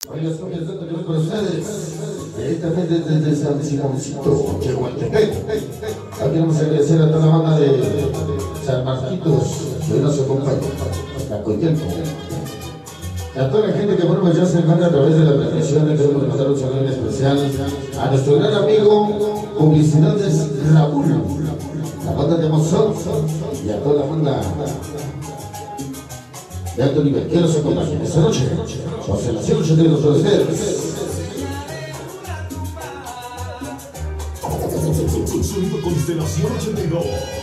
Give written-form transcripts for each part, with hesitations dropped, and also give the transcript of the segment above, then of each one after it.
Oiga, estoy pensando que voy con ustedes. Directamente desde San Simoncito, Chihuahua. Aquí vamos a agradecer a toda la banda de San Marquitos, que hoy nos acompaña. La Coyelpo. A toda la gente que bueno, ya se encuentra a través de las transmisiones, queremos mandar un saludo especial a nuestro gran amigo Publicidades Raúl, la banda de Mozart y a toda la banda de alto nivel que nos acompaña esta noche. Constelación 82 de ustedes. Sonido Constelación 82.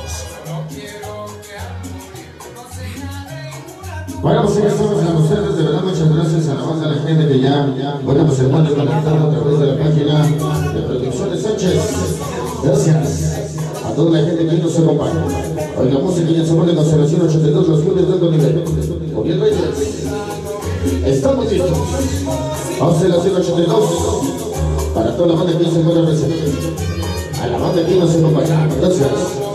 Bueno, pues ya estamos con ustedes, de verdad muchas gracias a la banda, a la gente que ya, bueno, pues se encuentra conectando a través de la página de Producciones Sánchez. Gracias a toda la gente que nos acompaña. Oiga, música y el de Constelación 82, los clubes de alto nivel. Bien Reyes, estamos listos. Constelación 82, para toda la banda que se encuentra presente. A la banda que nos acompaña. Gracias.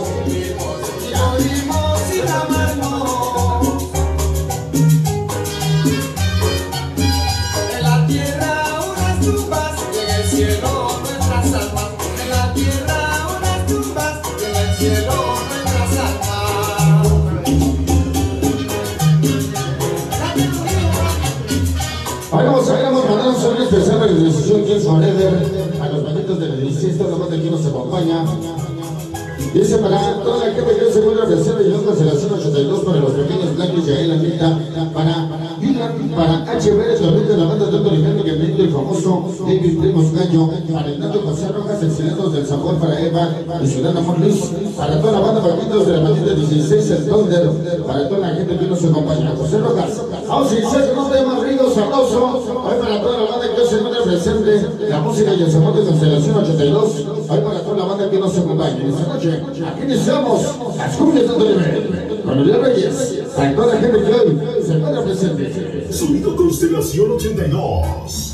Especial a la decisión Quién Forever, a los manitos de la 16, toda la banda que nos acompaña. Dice para toda la gente que se encuentra presente y Constelación 82, para los pequeños blancos y ahí la mitad, para HB, de la banda de alto nivel, que vende el famoso David Primos Gallo, para el Nato José Rojas, excelentes del sabor, para Eva y Ciudad Amor Luis, para toda la banda Paquitos de la bandita 16, el Thunder, para toda la gente que nos acompaña. José Rojas, vamos a iniciar con un tema rico, sabroso, hoy para toda la banda que se encuentra presente, la música y el sabor de Constelación 82, hoy para toda la banda que nos acompaña. Esta noche, aquí iniciamos las cumbias de alto nivel, con Luis Reyes, para toda la gente que hoy se encuentra presente. Sonido Constelación 82.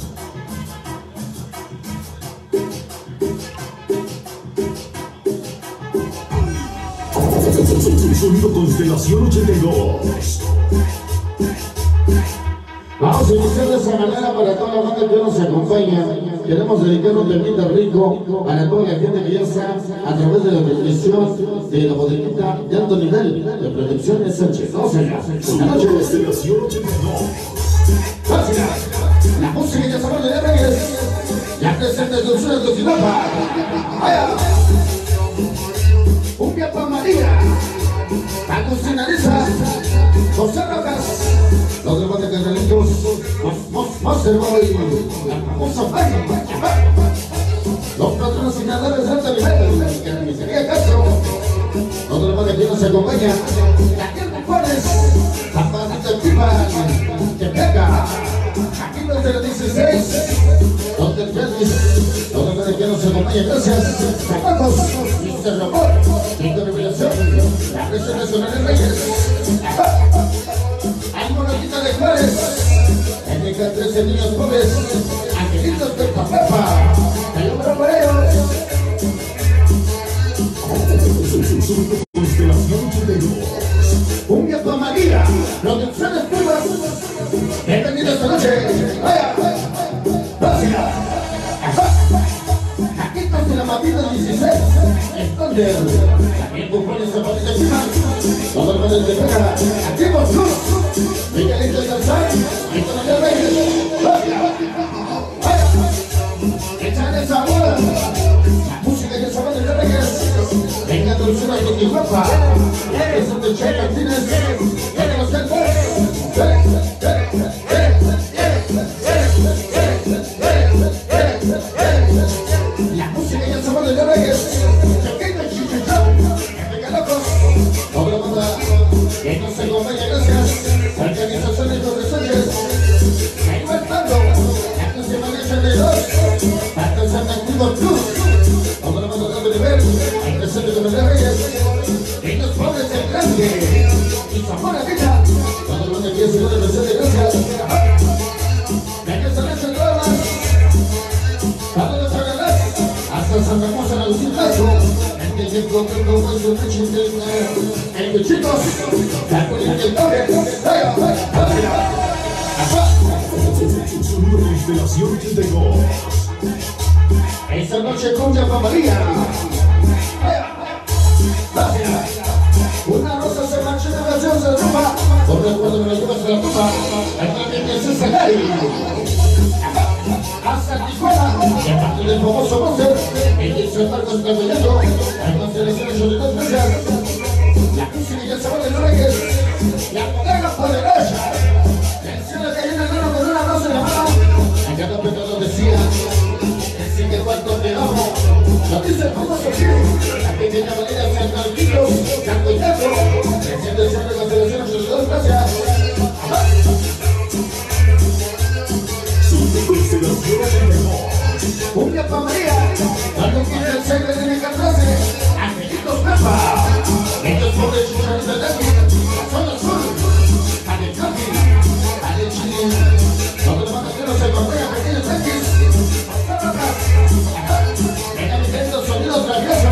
Sonido Constelación 82. Vamos a iniciar de esa manera para toda la banda que nos acompaña. Queremos dedicar un temita rico para toda la gente que ya está a través de la transmisión de la bodeguita de alto nivel de Producciones Sánchez. Vamos allá. Sonido Constelación 82. Gracias. La música ya sabor de Reyes. La presentación de Occidapa. Vaya. Cumbia para María. Agustín Ariza. José Rojas. Los demás de Carnalitos, Masterboy, la famosa Faya, los patrocinadores de alto nivel, Carnicería Castro, los demás de aquí nos acompaña, Daniel Juárez, Zapadita Chiva, que pega, aquí los de la 16, los del Félix, los demás de aquí nos acompaña, gracias, Zapacos, Mr. Robot, Quinto Revelación, la Presión Nacional de Reyes, Monotita de Juárez, NK 13 niños pobres, Angelitos de Papepa, el hombre Moreo. Constelación 82. Cumbia para María, Producciones Pumas, bienvenidos esta noche. Vaya, gracias. Aquí estamos en la Matita 16, Thunder, también Bufones de Patita Chima, todos los de Pega, aquí por Cruz. Miguelito de Calzán, y con el Reyes, echan esa bola, la música y el sabor de Reyes, venga dulzura y Tijuapa, es un de Che Martínez, viene los Calpos, la música y el sabor de Reyes, pequeño chichichón, venga locos, otra banda, que no se acompaña, gracias. Organizaciones profesores, ahí va estando, la clase maneja de dos, hasta San Activo Cruz, como lo vamos a dar de nivel, al presente de los Reyes, niños pobres del grande, y Zamora Vida, cuando los de aquí se van a presente, gracias. La que se le hace todas, para los Agarras, hasta Santa Rosa, la Lucía Blanco, el que se encuentra con su leche de el que chicos, la política del doble, Sonido Constelación 82. Esta noche cumbia pa' María. Una rosa se marcha de oración, se derrumba. Por recuerdo de las uvas de la tumba. Aquí viene César Gay. Hasta Tijuana, y a partir del famoso Monster, el Dixo Marcos Castellano, la constelación de dos veces. La música y el sabor de los reyes. La bodega poderosa. El cielo que viene el mano con una rosa en la mano. A cada pecado decía. Que cuánto te amo, lo dice el famoso Gil, la pequeña manera de San Carlitos, San Coitazo, reciente siempre constelación a sus dos gracias. Constelación 82. Cumbia pa' María, cuando quiere el sangre de mi carrase, Angelitos Pepa, ellos pobres chucharos de Demi, la zona sur, a de Cami, a de Chile, donde los mataderos se correan pequeños tanques. Sonidos traviesos.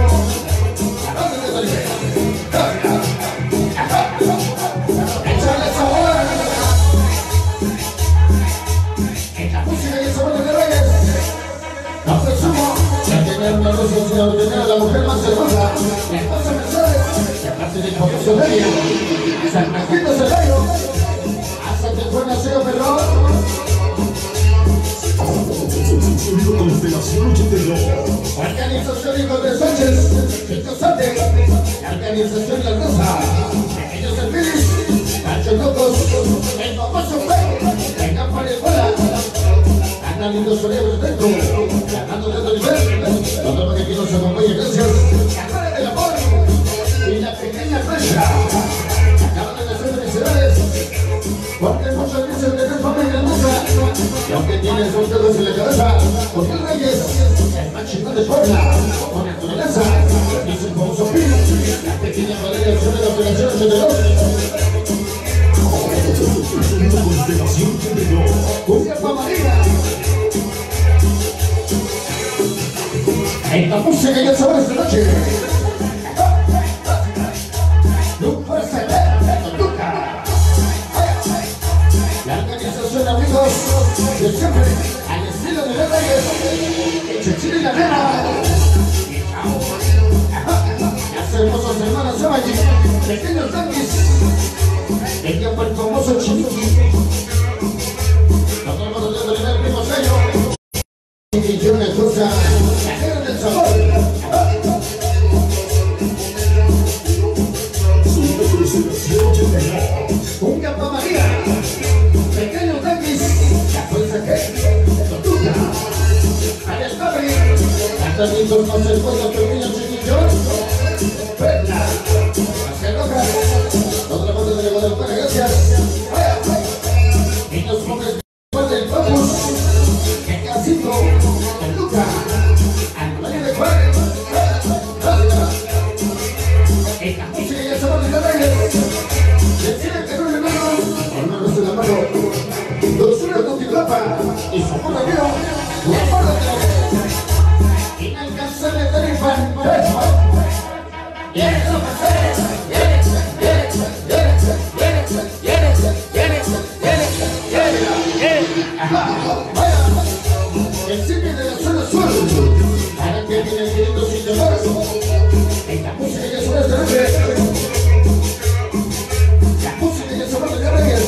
Échale sabor. En la música y el sabor de Reyes. No presumo de tener una rosa sino de tener a la mujer más hermosa. La esposa Mercedes, la parte del famoso Delia. San Francisco Celayo. Hasta que fue nacido Perrón. Constelación 82. Organización Hijo de Sánchez, Chico Sante, Organización La Rosa, Pequeños Serpilis, Pancho Locos, el famoso Fey, el Campo de Bola, Ana Lindo Soleros Dentro, Fernando de Oliver, otro para que aquí nos acompañe, gracias, la Cara del Amor y la Pequeña Flecha, acaban de hacer felicidades, porque muchos dicen tener familia hermosa, y aunque tienen sus dedos en la cabeza, porque el Reyes, el más chingón de Puebla, con naturaleza, dice el famoso Pino, la pequeña validación de la operación 82. Constelación 82. Cumbia pa' María. En la música y el sabor esta noche. Nunca se ve, nunca. La organización, amigos, de siempre, al estilo de los Reyes, Chechín y la Nena. Las hermosas hermanas Sabayi, pequeños tanquis, el tiempo el famoso Chiniqui. Nos vamos a tener el primo sello. Y una cosa, la Nena del sabor. Constelación 82. Cumbia pa' María. Pequeños tanquis, la fuerza que tortuga. Al escape, cantaditos con el cuello, pequeños chiquillos. Perla, las rojas, otra parte de la Guadalajara, gracias. Niños pobres del Focus, el Casito, el Luca, Antonio de Juárez. En la música y el sabor de los Reyes. Deciden que no le mano, hermanos de la mano. Dulzura de Titlapa y sabor de Río, la forma de la inalcanzable tarifa. El cine de la zona sur, para que viene queriendo sin dolor. En la música y el sabor de Reyes. La música y el sabor de Reyes.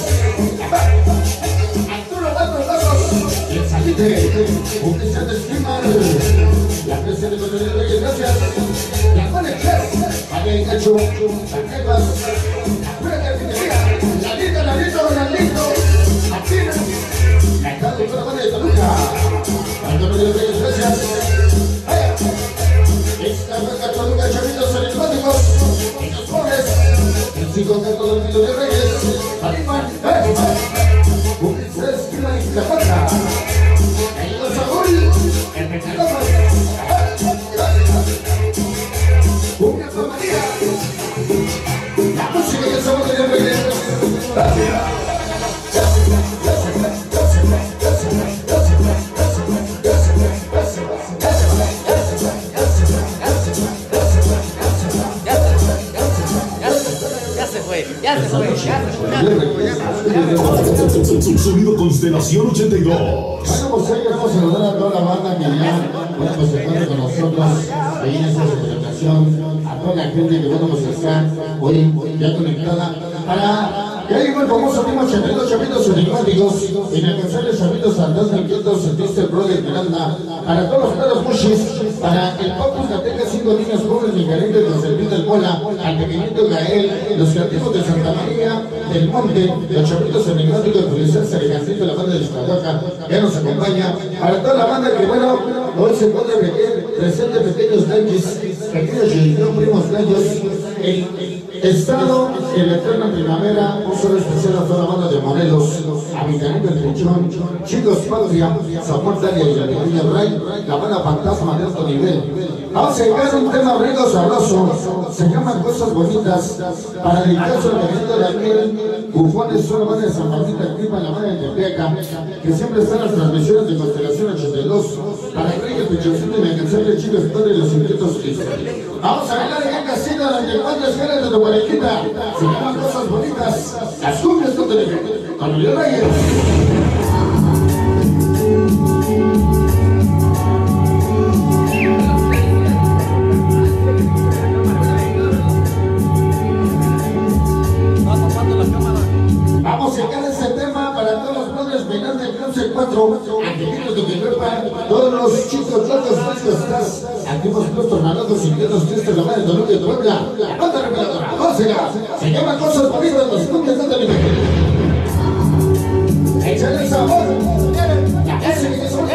Arturo Lando Lagos y el Salite, un cristiano de estima. La presencia de los Reyes, gracias. La Conexión, María Engacho, las Jefas, la Pura Carpintería, la Linda, la Lindo, la China, la Estado de toda la de Toluca. Antonio de los Reyes, gracias. Esta vaca Toluca, chavitos aritmáticos, niños pobres, el 5 canto del Niño de Reyes, Animan, un estrés, clima y la vaca. El Saúl, el Pecador. Cumbia pa' María. La música y el sabor de los Reyes. Gracias. Ya se fue. Sonido Constelación 82. Bueno, pues hoy queremos saludar a toda la banda que ya, bueno, pues se encuentra con nosotros ahí en esta celebración, a toda la gente que, bueno, pues está hoy ya conectada para... Ya llegó el famoso tema 82 chapitos enigmáticos, inalcanzables chapitos Sandás del Quinto, sentiste el brother Miranda, para todos los perros mushis, para el Papus Gateca, 5 niños pobres Micaelite de Servir del Mola, al pequeñito Gael, los creativos de Santa María del Monte, los chapitos enigmáticos de Julián Sergantito, la banda de Escadaca, ya nos acompaña, para toda la banda que, bueno, hoy se puede presente pequeños gallos, pequeños primos gallos, el estado, el eterna primavera, un solo especial a toda la banda de Morelos, Habitante del Trichón, Chicos Patria, Samuel Dalia y la pequeña Ray, la banda Fantasma de alto nivel. Vamos a llegar a un tema rico, sabroso, se llaman Cosas Bonitas, para dedicarse al pequeñito Daniel, Bufones, una banda de San Martín activa en la banda de Tepeaca, que siempre están las transmisiones de Constelación 82, para el rey, el Pichoncito y la incansable Chico Historia y los inquietos Cristo. Vamos a bailar en el casino donde encuentras escalas de tu guarequita, se llaman Cosas Bonitas, las cumbias con Luis Reyes. Vamos a sacar ese tema para todos los padres penales del Cáncer 4, Angelitos de Quilapa, todos los chicos locos más que estás, activos los tornados, inquietos, tristes, la madre de Toluca y Puebla, la banda reveladora, se llama Cosas Bonitas, las cumbias de Toluca. Échale el sabor, ese que son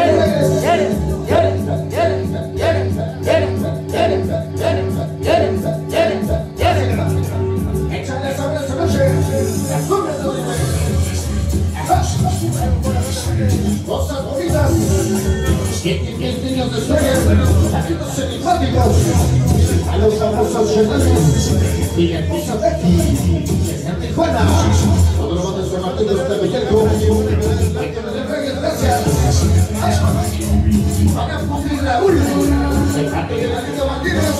Cosas Bonitas, que niños de estrellas, taquitos enigmáticos, a los famosos chenales y la esposa Becky, que es Tijuana, todos los botes de Martín de Tepeyaco, de Reyes, gracias. Van a cumplir Raúl, el parte de la Liga Martínez,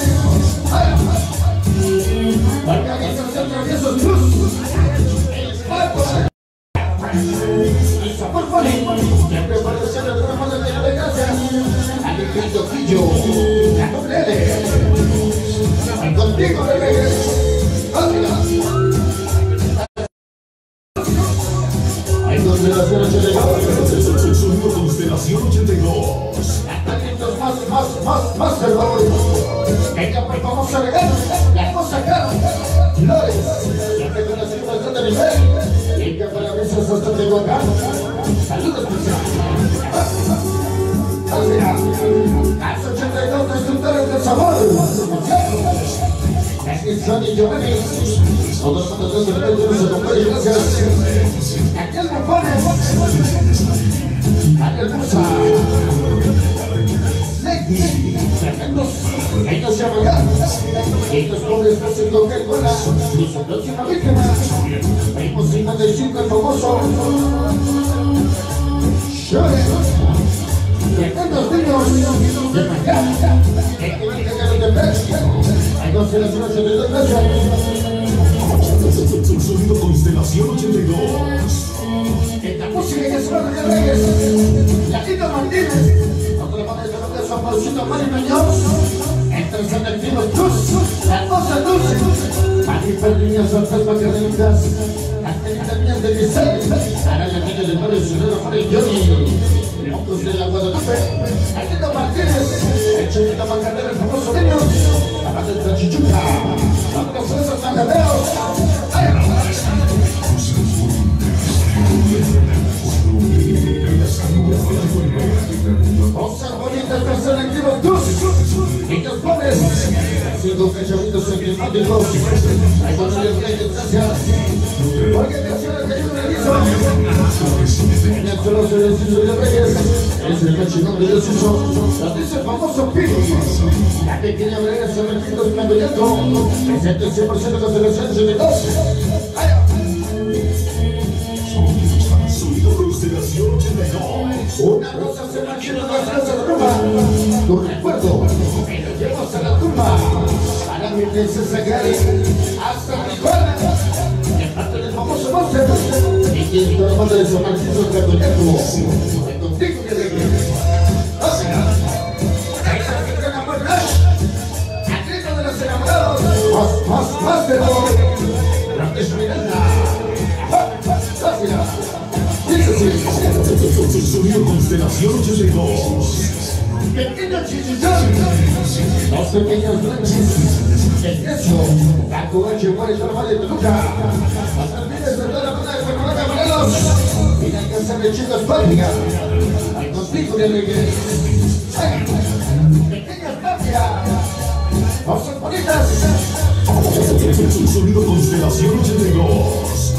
organización Traviesos Cruz, el Esparto. Y Sabor Poli, siempre parece el programa de la de gracias. Alejandro Quillo, la doble L. Contigo de Reyes. Hay Constelación 82. Sonido Constelación 82. Talentos más terror. Venga, pues vamos a regar la cosa cara. Flores, siempre con las firmas de nivel. Y que para veces hasta Tehuacán. Saludos, Las 82 destructores del sabor. Es que son y Giovanni. Todos los de repente nos acompañan, gracias. Aquel me pone. Aquel Musa. Ellos se apagan, estos pobres no se tocan con la y su próxima víctima. Primos 55 el famoso Shore. Y aquellos niños de Mancán, el que dice que no te ves. Hay Constelación 82, gracias. Sonido Constelación 82. Esta música que se va de Reyes, la Liga Martínez. San Paulito, Mari Muñoz, entre San Activos Cruz, la cosa dulce, Marifel Niñas, Fantasmas Carmelitas, las pequeñas niñas de Giselle, Araya Niños de Torres, Ciudadano Mari Johnny, Locos de la Guadalupe, Alito Martínez, el Chelito Macandero, el famoso niño, la banda de Chichuca, vámonos a esos macaderos, Cosas Bonitas, tercer activo, niños pobres, 5 cachorritos emblemáticos, hay con el gracias, organizaciones que yo realizo, en el suelo se decidió de Reyes, es el cachimón de Dios hizo, lo dice el famoso Piri, la pequeña Brega se repito en Campeonato, presente el 100% de Constelación 82. Sonido Constelación 82. Una rosa se mantiene en las casas de Roma. Tu recuerdo, me lo llevo hasta la tumba. Para mi princesa Gary, hasta Tijuana. Y en parte del famoso Monster. Y quien todo el mundo de San Martín de Tepeyaco. Contigo. Sonido Constelación 82. Pequeño chichichón, los pequeños blanches, el queso, la covache, Juárez, Normal de Toluca, las alminas de toda la banda de Cuernavaca, Morelos, y la casa de chicos Patria, al conflicto de Miguel. Pequeñas mafias, cosas bonitas. Sonido Constelación 82.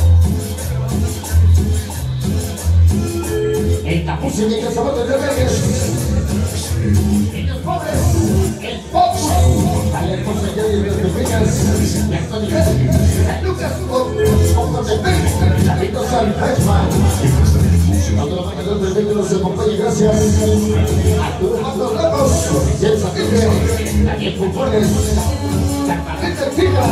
El tapuz y el zapato de Reyes. Niños pobres, el pop, a la hermosa calle de las pequeñas, la actualidad, la Lucas, Ojos de Pérez, la Ritosa Alfredman. Cuando la mañana del vehículo se acompañe, gracias a todos los locos, Jens Aguirre, Daniel Pujones, la Carreta Fija,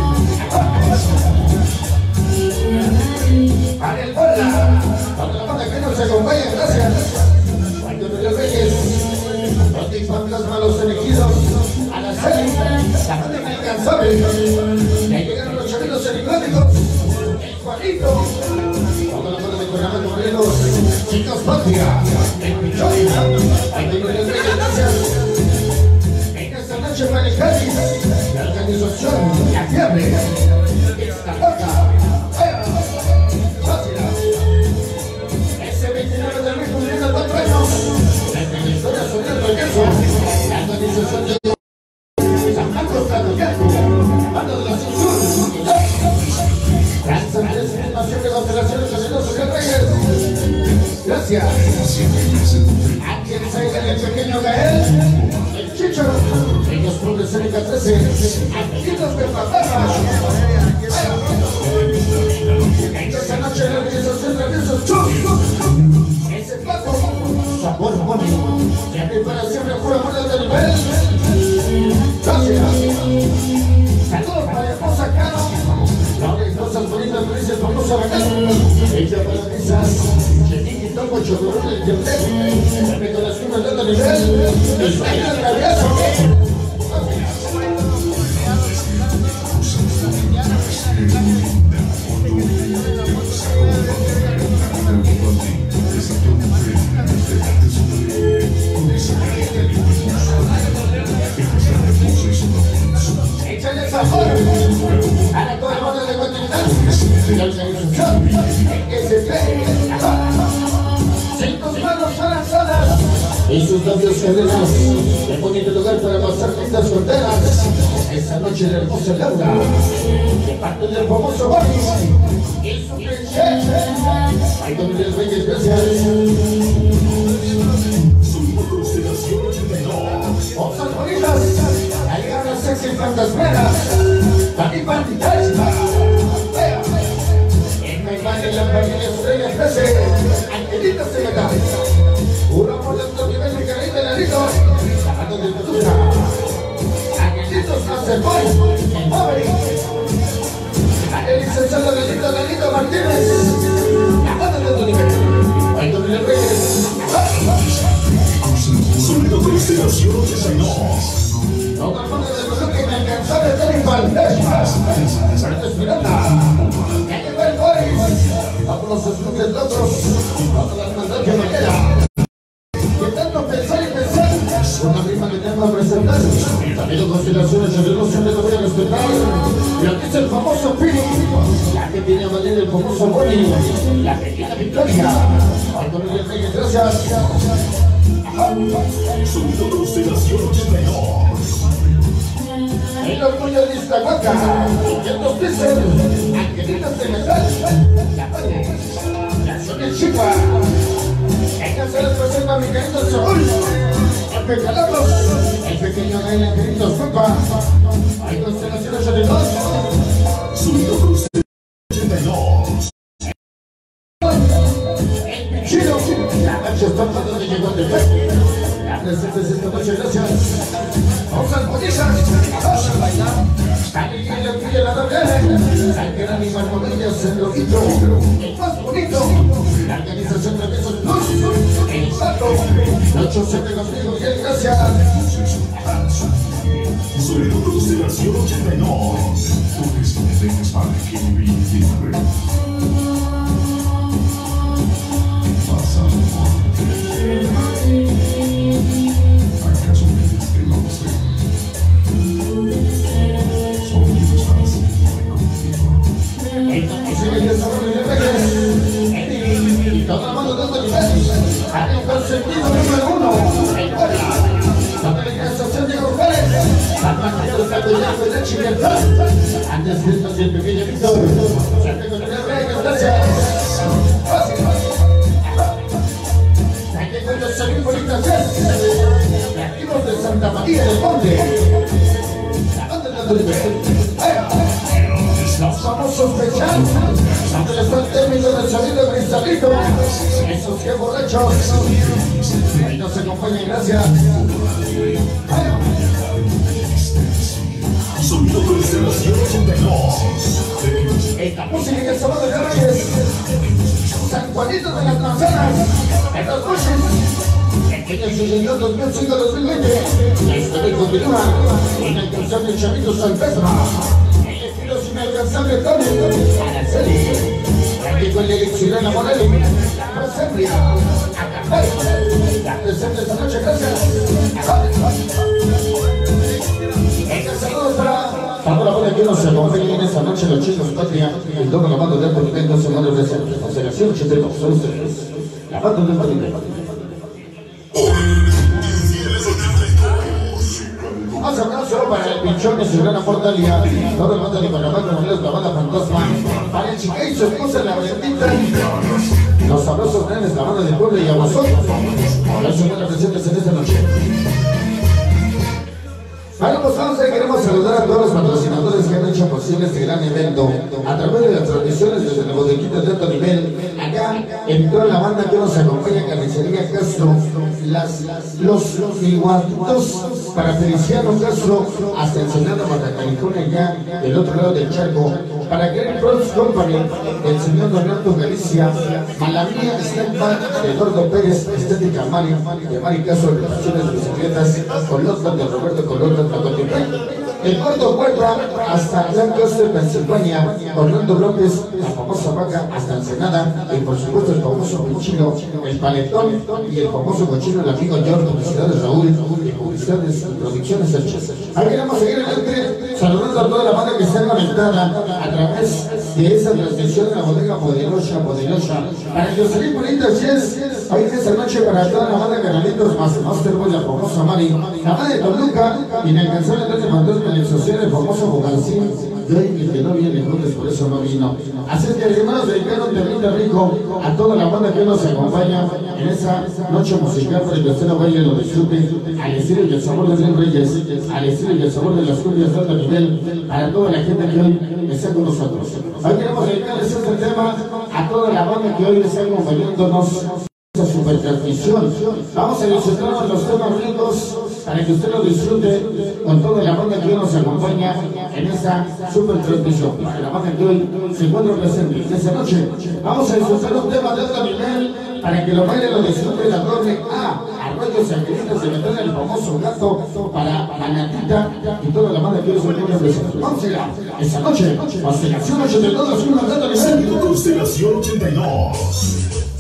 para el Bola, cuando la banda que nos acompaña, gracias a Antonio Reyes. Fantasma los elegidos a la serie, la banda inalcanzable. Ya llegaron los chavitos enigmáticos, el Juanito, toda la banda de Cuernavaca, Morelos, chicos Patria, el Pichón, Antonio Reyes, gracias. En esta noche para el Cádiz, la organización, la fiebre, esta boca, ese 29 de abril cumpliendo 4 años. La historia sobre el regreso, la organización de San Marcos Catoyaco, banda de la Sur, Gran San Andrés, Nación de Constelaciones 82, Social Reyes. Gracias. A quien salga el pequeño Gael, el Chicho, ellos pobres Erika 13, Angelitos de Paparra. En esta noche la organización de regreso, ese plato. Sabor bonito, que prepara siempre pura buena de nivel. Gracias. Saludos para la esposa Caro, las cosas bonitas que dice el famoso Raquel. Ella para risas, Cheniki, Topo, Chocorón, el Templete, la decoración de alto nivel, el baile del rabioso. Échale sabor a la toda banda de Continental, la organización, que se ve, 5 manos alanzadas y sus labios cadenas, el bonito lugar para pasar lindas fronteras. Esa noche de hermosa Laura, de parte del famoso Boris y su princesa. Ay, don Miguel Reyes, gracias. Cosas bonitas, ahí van las sexy fantasmeras, Dani Banditacha, en mi imagen la familia Estrella 13, Angelitos de Meta, un amor de alto nivel de carita de Larito, la banda de Toluca, Angelitos Masterboy, el Maverick, el licenciado Lalito Martínez, la banda de Toluca, el Domingo Reyes. Sonido Constelación 82. Todo el mundo de Toluca inalcanzable de Fantasmas. Fernández Miranda. Ya llegó el Boris. Todos los estudios locos. Todas las maldades que me queda. De tanto pensar y pensar. Una rima que tengo a presentar. Sonido Constelación 82 siempre lo voy a respetar. Y aquí es el famoso Piri. La que tiene a valer el famoso Bonnie. La pequeña Victoria. Antonio Reyes, gracias. Sonido Constelación 82. El orgullo de Iztahuaca, y el nos dicen, Angelitos de Metal, la Padre, Nación de Chihuahua, ella se les presenta a mi querido Saúl, el Pecalabros, el pequeño Gael, Angelitos Pupa, hay Constelaciones 82, Sonido Constelación 82. el Pichino, la noche está tratando de llegar de fe, la presencia de esta noche, gracias. Cosas bonitas, vamos a bailar. Dale que le pide la doble, saque animal rodillas el loquito, el más bonito, la organización de besos luz, el pato, Nacho se pega conmigo y el gracias. Sonido Constelación 82. Tú eres donde vengas para que mi vida. Pasa. chiquita. Antes de esto, el pequeño Víctor. Ya tengo que tener gracias. Aquí cuando salir bonitas de activos de Santa María del Monte. Los famosos pechados, donde les da el término del sonido cristalino. Esos que borrachos. Ahí nos acompañan, gracias. Sonido Constelación 82. Esta música y el sabor de Reyes. San Juanito de las Manzanas. En los coches. Pequeños y señor 2005-2020. La historia continúa. Inalcanzable Chavito San Pedro. El estilo inalcanzable Tony. Araceli. Aquí con la elección a Morel. La presembria. A Café. La presente esta noche, gracias. Saludos para toda la banda que nos acompaña en esta noche, los chicos Patria, el doble la banda de Alto Nivel, 12 modelos de centro, Constelación 82, son ustedes. La banda de Alto Nivel. Más abrazo para el Pinchón y su gran Portalia, toda la banda de Panamá, como la banda Fantasma, para el Chica y su esposa, la Brendita, los abrazos grandes, la banda de Puebla y Aguasón. Gracias por la presentes en esta noche. Bueno, pues vamos a queremos saludar a todos los patrocinadores que han hecho posible este gran evento a través de las transmisiones desde la bodeguita de Alto Nivel, acá en toda la banda que nos acompaña, Carnicería Castro, los igualitos para Feliciano Castro, hasta Ensenada, Baja California, acá del otro lado del charco, para que el Cross Company, el señor Donato Galicia, Malamía Snack Bar de Eduardo Pérez, Estética Mari, de Mari Castro, Reparaciones de Bicicletas, con los de Roberto Colón, el Gordo Huerta hasta Lancaster, Pensilvania, Orlando López, la famosa Vaca hasta Ensenada, y por supuesto el famoso cochino, el Paletón y el famoso cochino, el amigo George, publicidades Raúl, y publicidades y producciones Sánchez. Ahí vamos a seguir adelante, saludando a toda la banda que está conectada a través de esa transmisión de la bodega Poderosa, para que os salgan bonitas, yes, hoy en esta noche para toda la banda Canalitos, más Masterboy, la famosa Mari, la banda de Toluca, inalcanzable de Fantasma, el social, el famoso Bogancín, el que no viene juntos, por eso no vino. Así es que hermanos, dedicaron temita rico a toda la banda que nos acompaña en esa noche musical para que usted lo vaya y lo disfrute al estilo y el sabor de los Reyes, al estilo y el sabor de las cumbias de Alto Nivel, para toda la gente que hoy está con nosotros. Hoy queremos dedicarles este tema a toda la banda que hoy está acompañándonos en esta super transmisión. Vamos a disfrutar los temas ricos para que usted lo disfrute con toda la banda que hoy nos acompaña en esta super transmisión. Para la banda que hoy se encuentra presente en esta noche, vamos a disfrutar un tema de Alto Nivel para que lo baile, lo disfrute, la torre a Arroyos Angelitos, de meter el famoso gato para Manatita y toda la banda que hoy se encuentra presente. Vamos allá, esta noche, Constelación 82, una Alto Nivel. Constelación 82.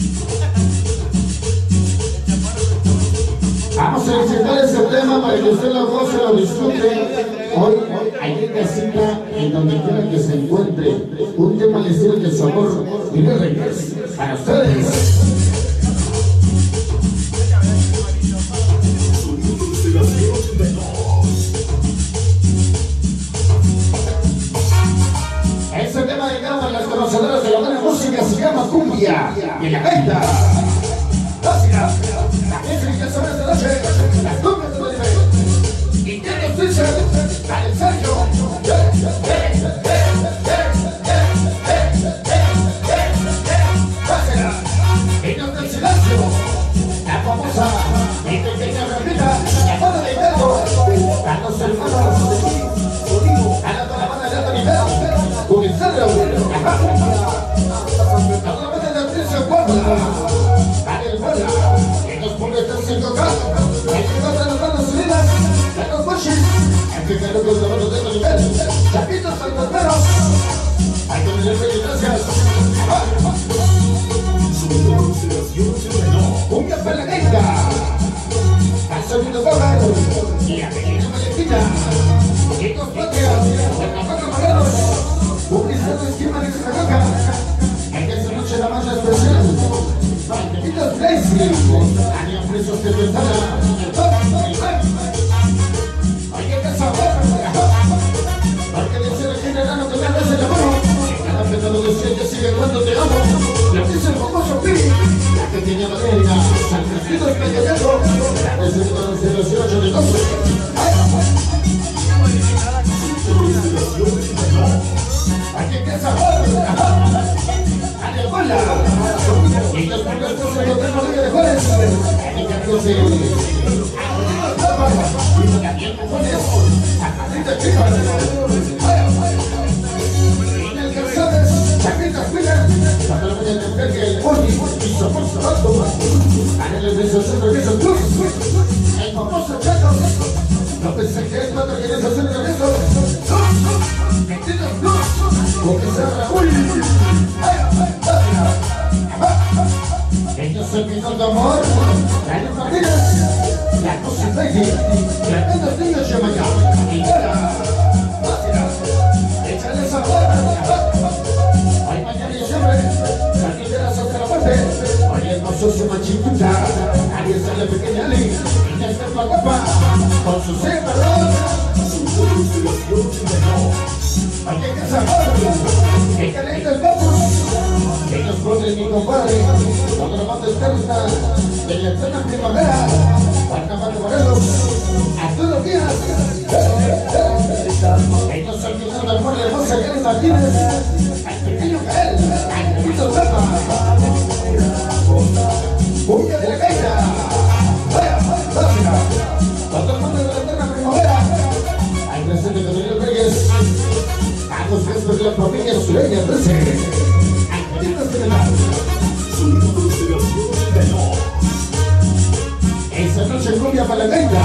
Vamos a visitar ese tema para que usted lo goce, lo disfrute. Hoy, allí en casita, en donde quiera que se encuentre, un tema al estilo del sabor y de Reyes para ustedes. Ese tema dedicado a las conocedoras de la buena música se llama Cumbia y la gaita. Gracias. Que sobre esta noche, las cumbias de Nivel. Y que nos dice al Sergio. Y nos del silencio, la famosa y pequeña Rafita, la banda de Hidalgo, a los hermanos, a la banda de Alto Nivel, publicidad Raúl, a la banda de Patricio Puebla, a el Puebla. Porque están siendo casos, hay que encontrar las bandas unidas, en los coches, hay que tener los zapatos de Alto Nivel, chapitos fantasmeros, hay que tener gracias. Cumbia para la gaita, al sonido Bogar, y la pequeña Valentina, Chicos Patria, el Navarro Magaros, publicidad de esquema de Zacaca, hay que esta noche la banda especial. Malditos Blazy, años presos de ventana, el top, el rey. Oye, que sabor. dice. El famoso Chaco. No pensé que es cuando quieres hacer el regreso. No, porque se Raúl. Ellos se pidió de amor. Daniel Martínez. La cosa Baby. Tremendos niños Yamaya. Y ahora. Échale sabor. Hoy, mañana y siempre. Aquí de las hasta la muerte. Hoy hermoso se machituta. Ahí está la pequeña Ali. Y ya está la guapa. Con su separado. Oye, qué sabor. Qué caliente el papo. Ellos ponen mi compadre. Cuando la manda externa. De la eterna primavera. Carnaval de Morelos. A todos los días. Ellos se olvidan del amor de hermosa Karen Martínez. Al pequeño Gael. Al pequeño Zapa. Cumbia de la Gaita. Vaya, vaya. Todo el mundo de la eterna primavera. Al presidente Gabriel Reyes. A los restos de la familia sureña 13. Al pequeño Estelar. Esa noche cumbia para la Gaita.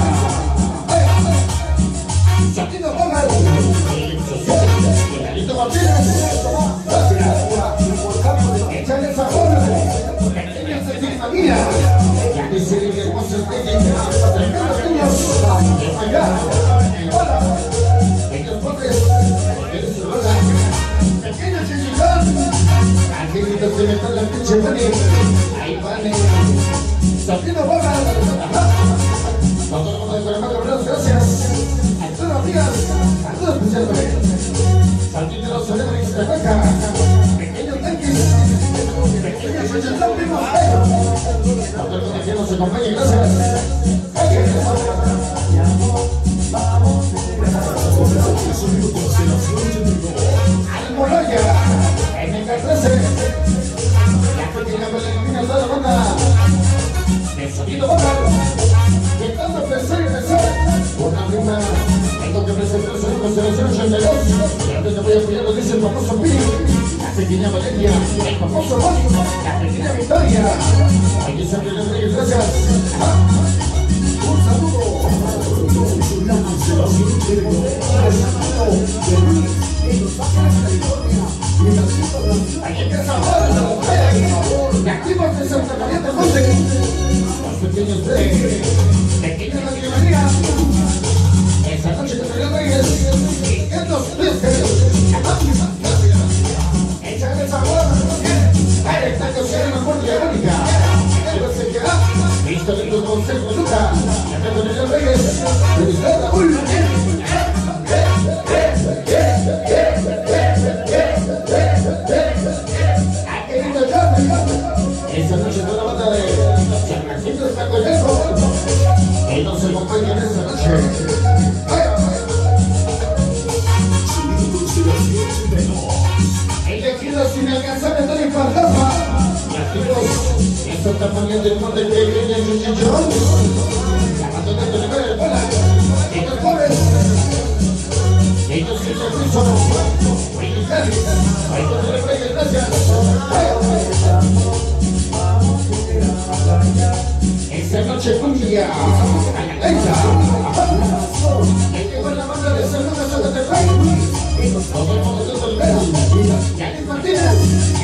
Satido Bogar. Carlito Martínez. Échale sabor. Pequeñas de mi familia. Ya dice el hermoso pequeño. Tremendos niños. Allá. Hola. Pequeños pobres. Pequeños rosa. Pequeños chichicón. Angelitos de metal la pinche money. Ahí vale. Satido Bogar. Todo el mundo de Guanajuato, gracias. A todos los días, a todos especialmente. Santito de los Celebrities de Huaca. Pequeños tanques. Pequeños chachas primos. Todo el mundo que nos acompaña, gracias. Al Moloya, en el 13. La pequeña Valentina toda la banda. El sonido Bogar. De tanto pensar y pensar. Por la prima, tengo que presentar su constelación 82. Y antes te voy a apoyar, lo dice el famoso Piri. La pequeña Valeria, el famoso Boni, la pequeña Victoria. Aquí se abre las gracias. Un saludo. La constelación de aquí que sabor. Y activos de Santa María de Monte. Los pequeños de pequeña María. Esa noche que te Reyes. Y que los días échale sabor. Hay tacos que eran amor diabólica. Pero se queda. Listo de los consejos nunca. La de Reyes. Felicidad Raúl. Esa noche toda la banda de San Francisco está con eso. Él nos acompaña en esta noche. El de Kilos inalcanzable Tony Fantasma. Y activos, esto está poniendo el monte que viene en Chichichón. La banda de Tony de Bola. Ellos pobres. Ellos que se piso. Willy Harris. Ahí con el Reyes, gracias. Esa noche cumbia a la Gaita. Ahí llegó la banda de San Lucas de Monterrey. Todo el mundo de Solvera. Daniel Martínez.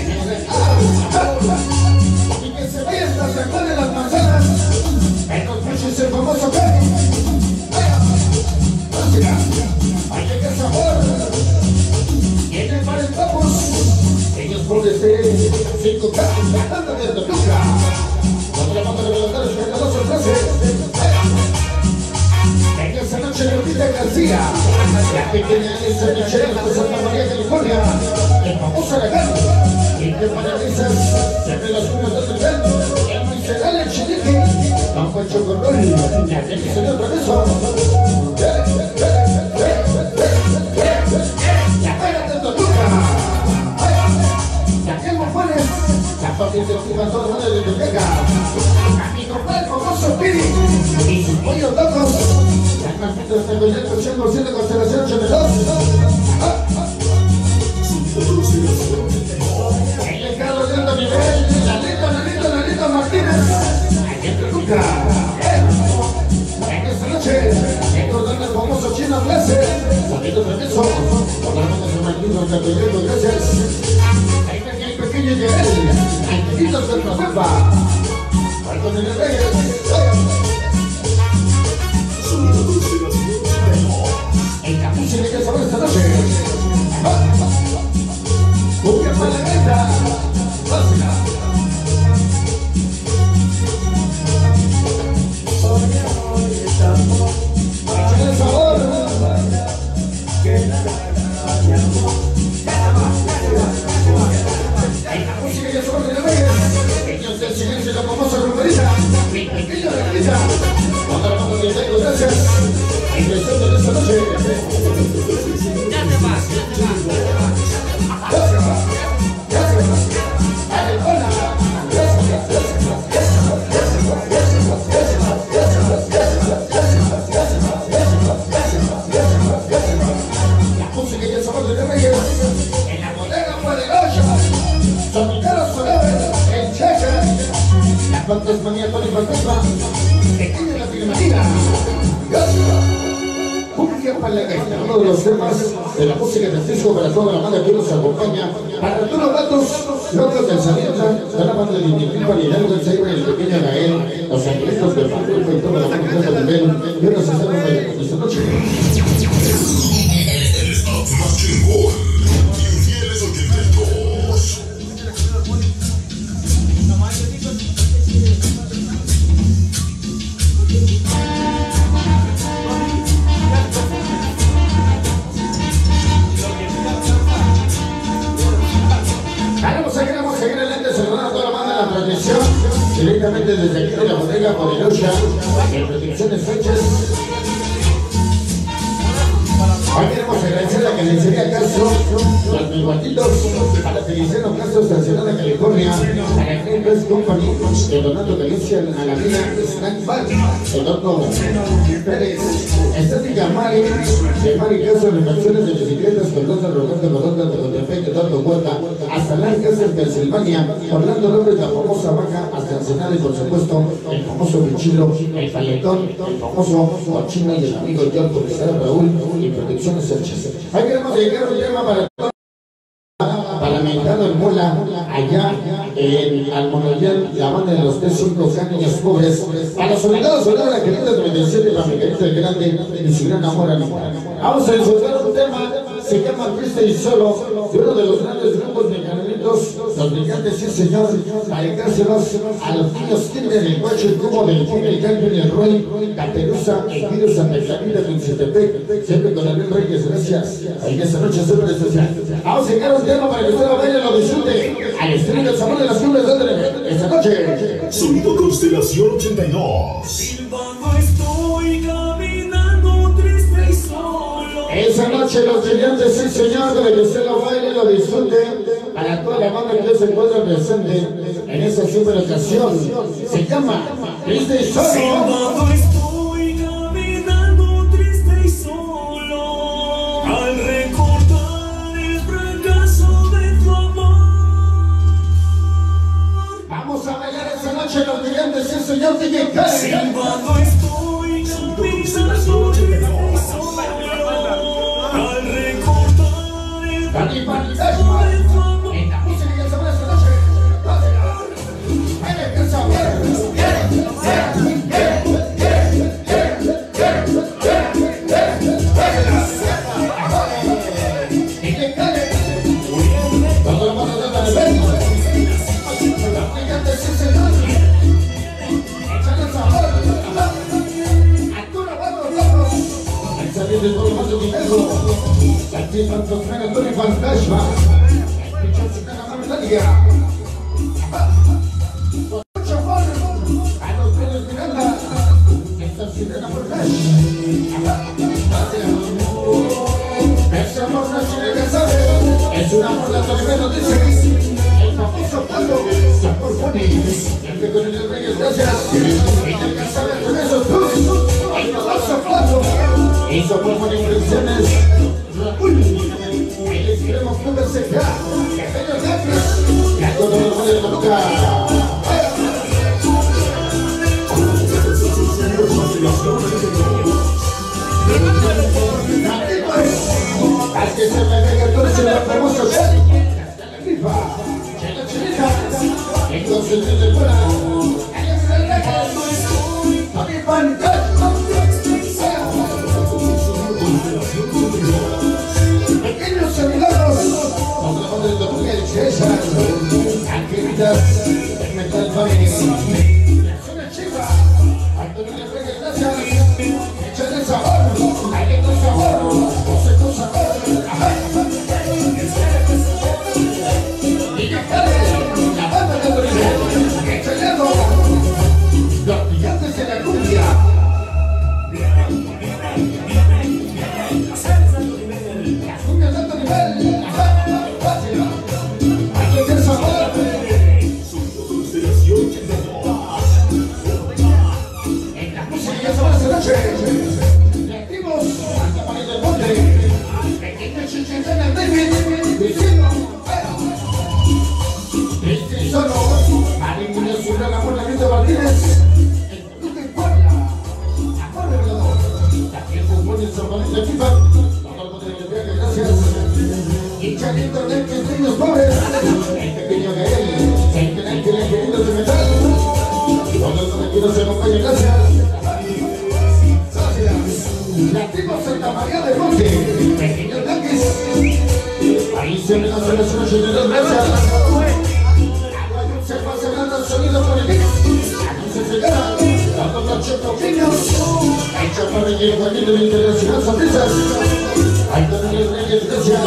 Y que se vaya hasta sacar de las manzanas. En los puches el famoso Kenny. Oye, qué sabor. Y en el bar el Papus. Ellos por desde 5K. La banda de Toluca. Otra banda de peloteros que ganó su frase. En esa noche Lupita García, la pequeña Elisa Michelle de Santa María, California, el famoso Aragán, y que para risas, siempre las cumbas del hotel, el miseral el chilique, Don Pancho Corrol, la gente se dio otra vez. La pega de Toluca, la que Mofones, la familia de Cuba, todo el mundo de Toluca, a mi compadre famoso Piri y sus pollos locos. Las marquitas de Goyet con 100% constelación 82. El Ricardo de alto nivel, Lalito Martínez. Aquí en Toluca. En esta noche, recordando el famoso Chino Clase. Lalito Treviso. Otra vez a su Marquito de Pedrito, gracias. Ahí está el pequeño Yael. Antiguitos de Trazupa. Marcos de Reyes. El capuche de que sobre esta noche. Cumbia para la grita. Básica. Échale el sabor. El capuche de que sobre de Reyes. Ellos del silencio y la famosa rumorita. Mi pequeño regresa. Otra mano de Diego, gracias. Ingresando en esta noche. Ya se va. La música y el sabor de Reyes. En la bodega poderosa. Sonideros Soleves. El Cheche. La fantasmanía Tony Fantasma. Pequeña Latinoamérica. Cumbia para la gaita, uno de los temas de la música del disco para toda la banda que nos acompaña. Para todos los gatos locos del Salienta, de la banda de Individual y Hidalgo, el Cyber, el pequeño Gael, los angelitos de Franco y toda la banda que nos ven. Yo nos estamos bailando esta noche. El staff más chingón. Infieles 82. Queremos seguir adelante saludando a toda la banda de la transmisión directamente desde aquí de la bodega poderosa en Protecciones Sánchez. Hoy queremos agradecer a la Carnicería Castro, los Miguatitos, a la Feliciano Castro, estacionada en California, a la Green Press Company, el Donato Galicia, a la Mina Snack Bar, el Donato Pérez, Estética Mari, de Mari Castro, refacciones de bicicletas, Cordón, Roberto Rodota, de Contepec, de Donato Huerta, hasta Lancaster, Pensilvania, Orlando López, la famosa vaca, hasta Ensenada y por supuesto el famoso Bichilo, el Paletón, el famoso Cochino y el amigo John, comisario Raúl y Protección Sánchez. Ahí queremos dedicar un tema para Mentado en Mola, allá en Almonoyán, la banda de los 3-5 niños pobres, a los soldados, la querida 37, la Miguelita el Grande y su gran amor a mi. Vamos a disfrutar un tema, se llama Triste y Solo, de uno de los grandes grupos mecanitos, los brillantes, sí señor, para dedicárselos a los niños Kinder, el Guacho, el Cubo, del Kinder, el Campion, el Roy, la Perusa, el Virus, Santa Clarita, Tuxtepec, siempre con el Reyes, gracias. Ahí esta noche súper especial. Vamos a dedicar un tema para que usted lo baile y lo disfrute al estilo del sabor de las cumbres de esta noche. Sonido Constelación 82. Silbando estoy caminando triste y solo. Esa noche los brillantes, sí señor, para que usted lo baile y lo disfrute para toda la banda que se encuentra presente en esta super ocasión. Se llama Triste y Solo. Silbando estoy caminando triste y solo. Al recordar el fracaso de tu amor. Vamos a bailar esa noche los brillantes, sí señor, DJ Karen. Silbando estoy caminando triste y solo. Al recordar el fracaso de tu amor. En la música que se va esta noche. Baile que de todo más de dinero. Aquí tanto frena Tony Fantasma. Escuchas una melodía. Mucho amor a los pelos Miranda. Esta sirena por flash. Ese amor no tiene que saber. Es un amor de Tony dice. El famoso Pablo. Por Foni. El que con el Reyes, gracias. Y el que sabe Tenemos el tren de fuera. Tony Pan. Pequeños amigos. Con la banda de Tortuga y César. Angelitas. Metal Family. Es una chica. Antonio Reyes, gracias. Échale sabor. Hay con sabor. José con sabor. Y ya la banda de Tortuga. Échale algo. Los brillantes de la cumbia. La cumbia de alto nivel. Hay que sabor. En la música ya se va a hacer noche. Reactivos hasta para el monte. Pequeño chichitana David. Diciendo. Este solo. Alegría sobre la puerta de Martínez. Gracias. Y Chanito de pequeños pobres. El pequeño Gael. El ángel querido de metal. Todos los pequeños se acompañan, gracias. Nativos Santa María del Monte. Pequeños Yankees. Ahí se me hace las 82, gracias. Se va cerrando el sonido por el mix. Aquí se señala. Todos los chocoquinos. El chaparro y el Joaquín de la Internacional Sonrisas. Ahí también el Reyes, gracias.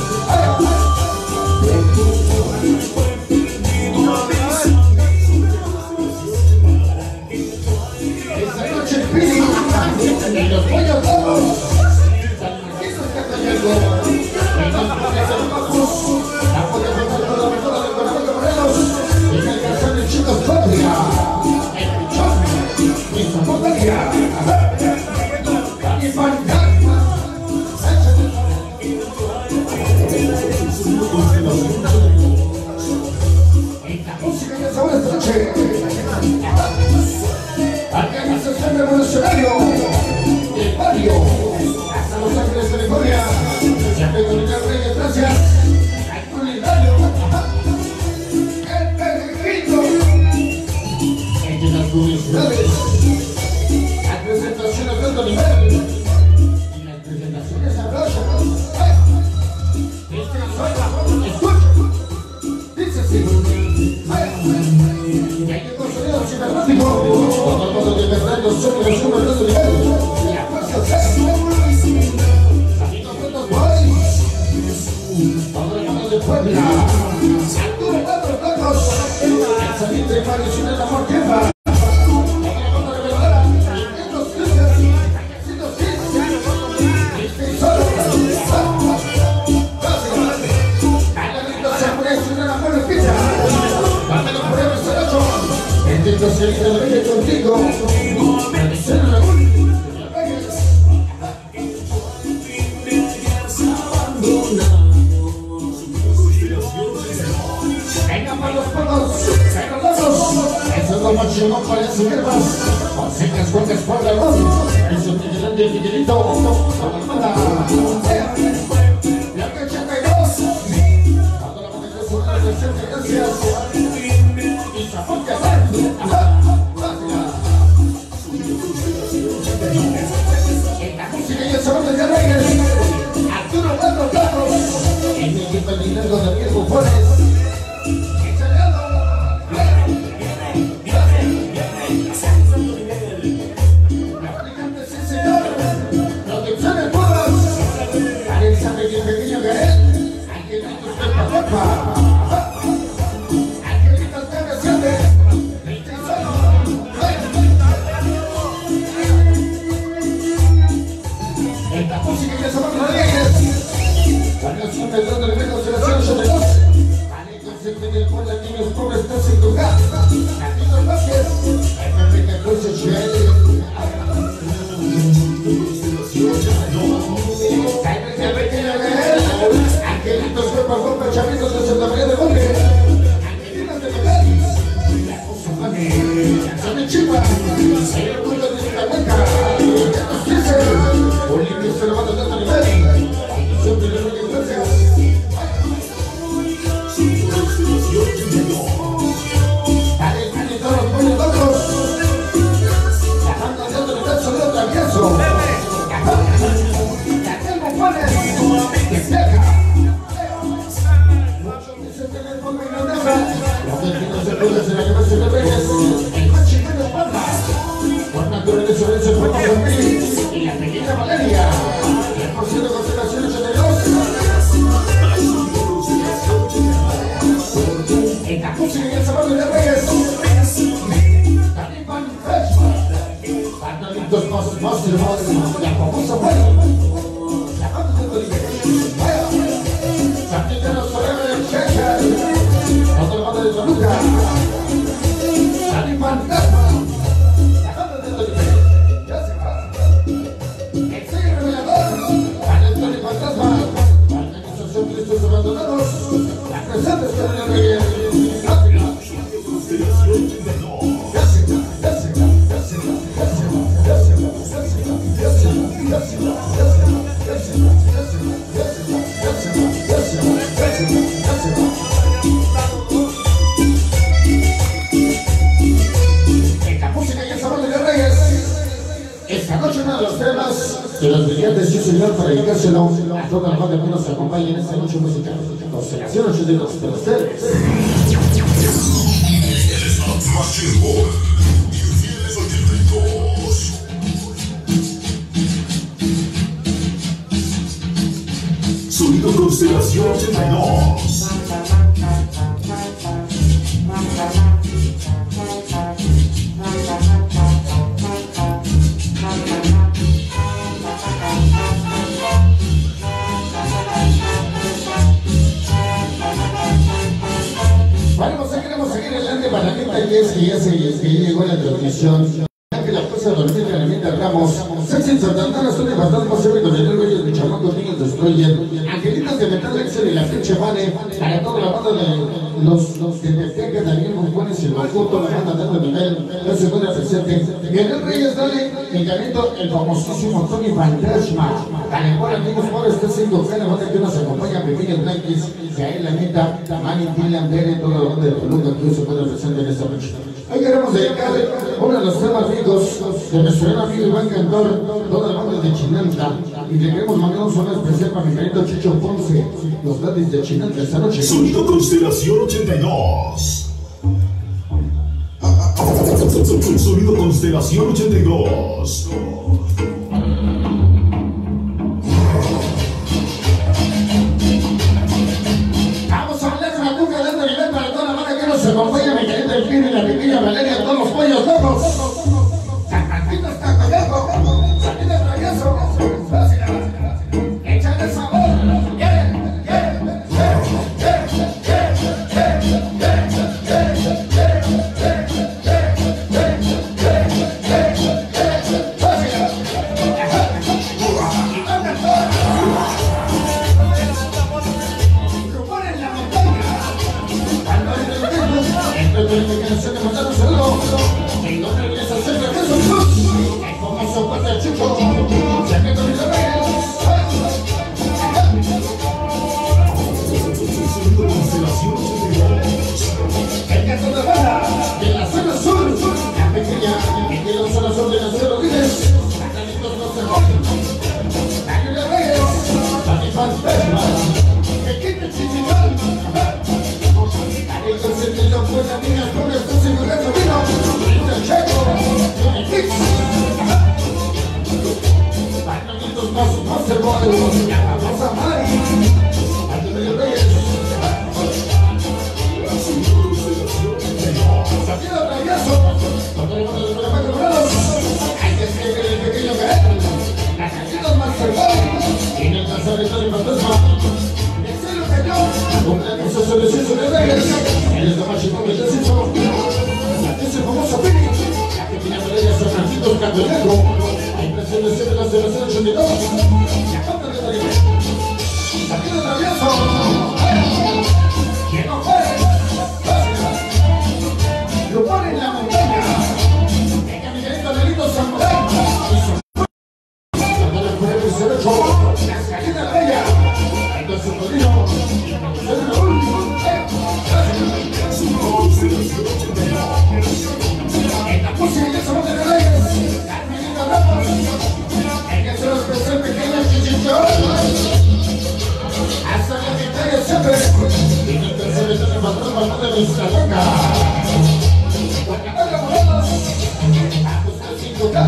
Esta noche el Pili y los pollos todos. San Marquitos Catallego. En los planes de los Bajos. La puede contar con la mejora del Coronel Morelos. En el casal de Chicos Patria. El Pichón. Y su Montaña. Dani Pan. En la música y el sabor esta noche. Acá se está revolucionario. El barrio. Hasta Los Ángeles, California. Ya tengo el Reyes, gracias. Al culinario. El perejito. Entre las publicidades. Las presentaciones de alto nivel. Y las presentaciones sabrosas. Escucha. Dice así. Y hay que construir un cibernético. Todo el mundo de verdad los sueños de un alto nivel. Y la fuerza es. Saliendo cuentos boys. Todo el mundo de Puebla. Arturo Cuatro Blancos. El saliente Mario sin el amor quema. Se interviene contigo. Venga para los patos, eso es lo más chingón para las hierbas. Consejos fuertes por la voz. El subtitulante de Miguelito. Con la manda. La que 82. Cuando la manda que suena la versión de gracias. Y Zapón que en la música y el sabor de Reyes, Arturo Cuatro Blancos, en mi equipo lidergo de Miguel Bufones, échale algo, la fabricante sí señor, producciones puras, Alexa y el pequeño Gael, Angelitos de Papepa, Angelitos de 7, en la música y el sabor de Reyes, variación de todo el menos de la 82, vale, concepto del pueblo, niños pobres, estás en tu casa, Natitos Vázquez, el Enrique Cruz Chile, el pequeño Gael, Angelitos de Papepa, Chavitos de Santa María del Monte, Angelinas de Miguel, la cosa mami, canción de Chiva, el orgullo de Chicahueca, Bolivia se lo va a tratar de nivel. Siempre le doy gracias. Arturo de Sorense, el Juego Fermín y la pequeña Valeria. 100% constelación 82. En la música y el sabor de Reyes. Talibán Fresh. Patalitos más hermosos. La famosa buena. La banda de Toribé. Vaya. Santiago Forever del Cheche. Otra banda de Toluca. Talibán Fresh. La banda de Toribé. Ya se va. El sello revelador. Para el Tony Fantasma. La organización de estos abandonados. La presente está en el Reyes. Esta noche uno de los temas de los brillantes, sí señor, para dedicárselo a toda la banda que nos acompaña en esta noche musical. Constelación 82 de ustedes. Sonido Constelación 82. Queremos seguir adelante para la gente y es que ya llegó la transmisión. Que la fuerza de dormir de la Mente Ramos, Sexy Santana, Estudio Fantasma, Sebe con el Reyes, de Chamacos, Niños Destroyer, Angelitas de Metal Excel y la Pinche Vale, para toda la banda de los que destacan también componen el conjunto, la banda de alto nivel, la segunda presente. Miguel Reyes, dale, Miguelito, el famosísimo Tony Fantasma, para el cual amigos por este 5G, la banda que nos acompaña, Pequeños Blanquis, Yael La Neta, Manny Dylan, Bere, toda la banda de Toluca que se puede presente en esta noche. Hoy queremos dedicarle uno de los temas ricos de nuestro gran amigo Iván Cantor, toda la banda de Chinanta, y le queremos mandar un saludo especial para mi querido Chicho Ponce, los grandes de Chinanta esta noche. Sonido Constelación 82. Sonido Constelación 82. Vamos a hablar una cumbia de alto nivel para toda la banda que nos acompaña, mi querido El Pino y la pequeña Valeria, todos los pollos locos. San Martín está callado, salida de travieso. Échale sabor.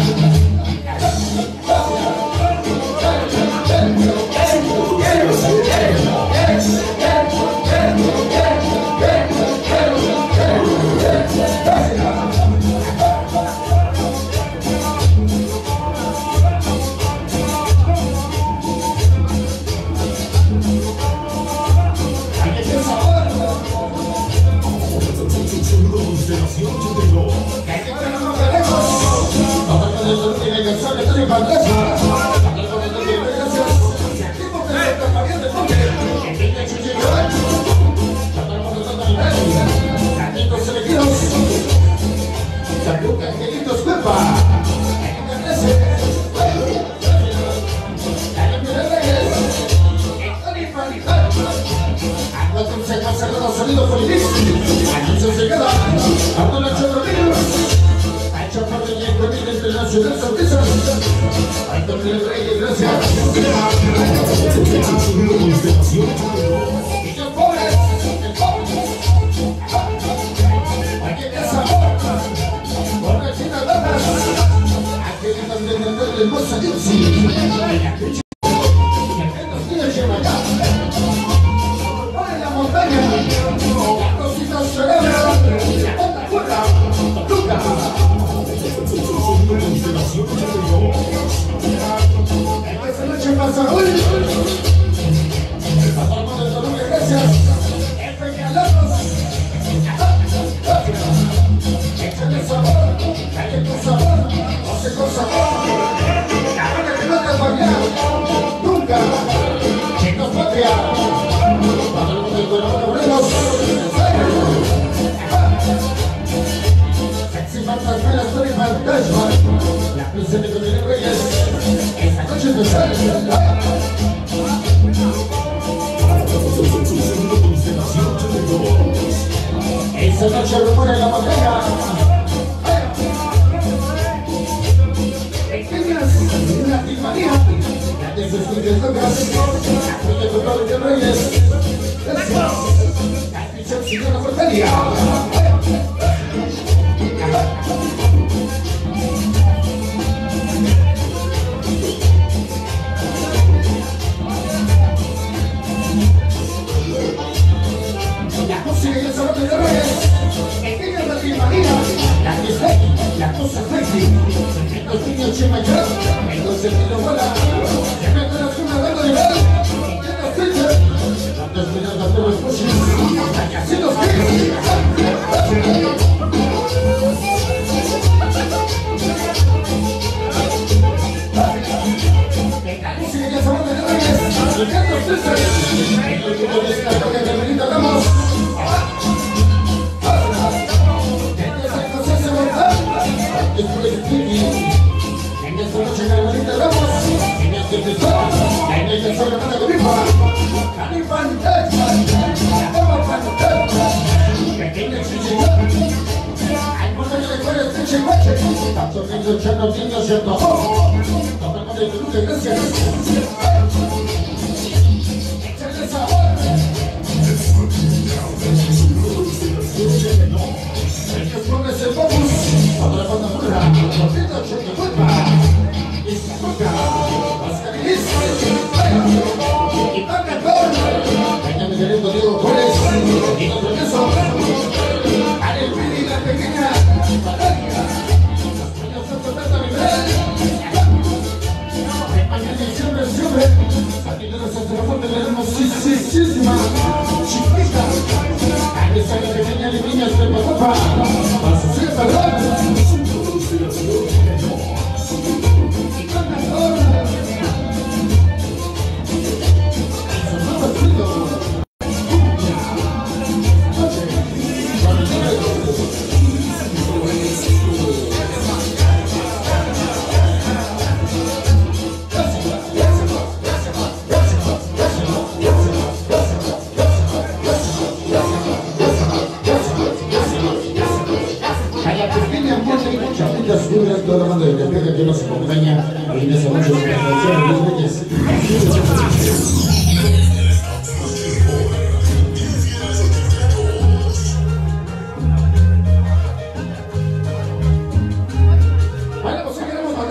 Toda la banda de Tepeca que nos acompaña en esa noche de presentación de Luis Reyes. Bueno, pues queremos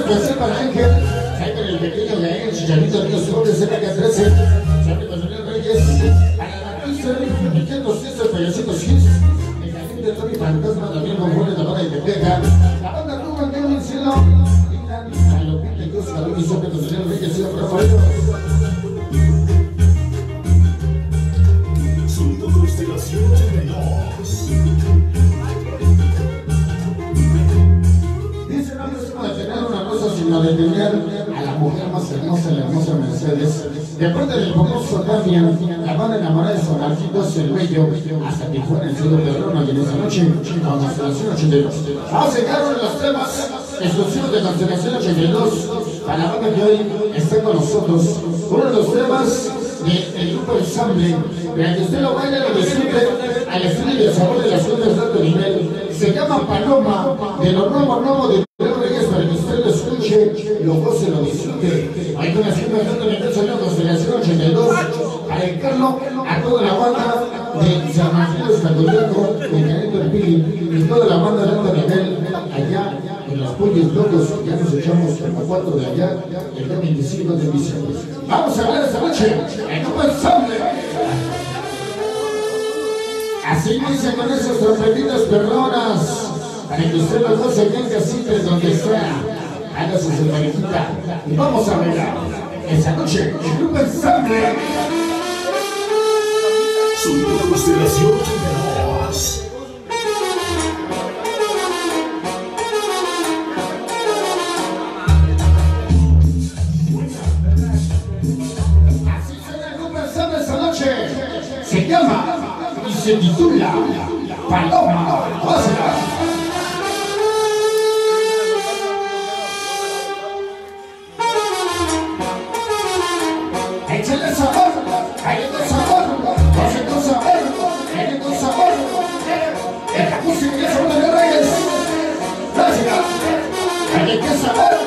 especial para Ángel, Ángel el pequeño Gael, Chicharito Ríos Flores, MK13, Sandy Manuel Reyes, para la Twister, Miguel Costes, el payasito Cis, el Cajín de Tony Fantasma, también con Juan de Tamara y Tepeca, la banda Cuba, Teo del Cielo, a Lopita y Cruz, Calón y Sope, Manuel Reyes, y Rafael. Sonido Constelación 82. Dice, no es como de tener una rosa, sino de tener a la mujer más hermosa, la hermosa Mercedes. De parte del famoso Damian, la banda enamorada de Sonarquitos, el Bello, hasta Tijuana, el cielo Perrona, y en esta noche, con Constelación 82. Vamos a llegar a los temas exclusivos de Constelación 82, para la banda que hoy está con nosotros. Uno de los temas del grupo Ensamble, para que usted lo baile, lo disfrute al estilo y el sabor de las cosas de alto nivel. Se llama Paloma, de lo nuevo de Pedro Reyes, para que usted lo escuche, lo goce, lo disfrute. Hay una siempre de nivel sonido Constelación 82, para dedicarlo a toda la banda de San Martín de Escandoliaco, de Canito del Pili, y toda la banda de alto nivel, allá en los Pollos Locos. Ya nos echamos como 4 de allá, el día 25 de diciembre. Vamos a ver esta noche, en grupo Ensamble. Así dice con esas trompetitas perronas, para que usted lo goce bien casita donde sea. Hágase su parejita y vamos a bailar esa noche en grupo Ensamble. Sonido Constelación 82. Así será el grupo Ensamble esa noche. Se llama y se titula Paloma. ¡Gózala! Échale sabor, cállate sabor, goce con sabor, viene con sabor. La música que son de Reyes. Gracias. Cállate sabor,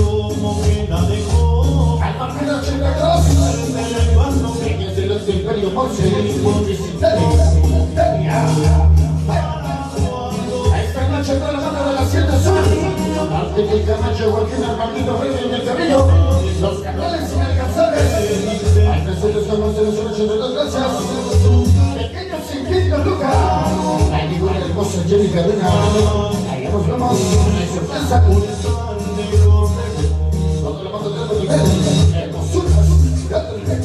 como que la dejó. Al partido 82, pequeños de los Imperio Ponce, publicitario, esta noche toda la banda de la Sierra Sur, Arte del Camacho, Joaquín Armandito Reyes en el Cabello, los canales inalcanzables, al presente estamos en los 82, gracias. Pequeños Inquietos Luca, la figura hermosa Jenny Cadena, allá nos vemos, en sorpresa. Todo lo mando de otro nivel, hermosuras, de otro nivel.